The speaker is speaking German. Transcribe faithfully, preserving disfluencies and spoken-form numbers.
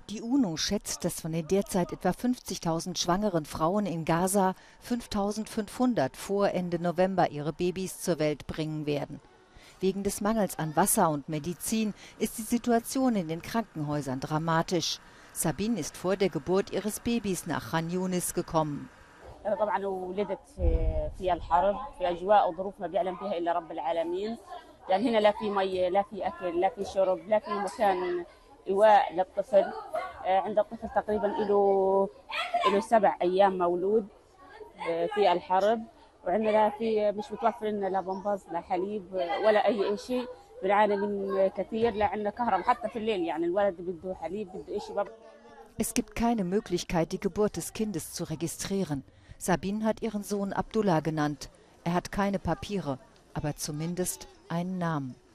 Die UNO schätzt, dass von den derzeit etwa fünfzigtausend schwangeren Frauen in Gaza fünftausendfünfhundert vor Ende November ihre Babys zur Welt bringen werden. Wegen des Mangels an Wasser und Medizin ist die Situation in den Krankenhäusern dramatisch. Sabine ist vor der Geburt ihres Babys nach Khan Yunis gekommen. إيواء للطفل عند الطفل تقريبا له له سبع أيام مولود في الحرب وعندنا في مش متوفر لنا لا بنباز لا حليب ولا أي شيء. بنعاني من كثير لا عندنا كهرباء حتى في الليل يعني الولد بده حليب بده شيء. Es gibt keine Möglichkeit, die Geburt des Kindes zu registrieren. Sabine hat ihren Sohn Abdullah genannt. Er hat keine Papiere, aber zumindest einen Namen.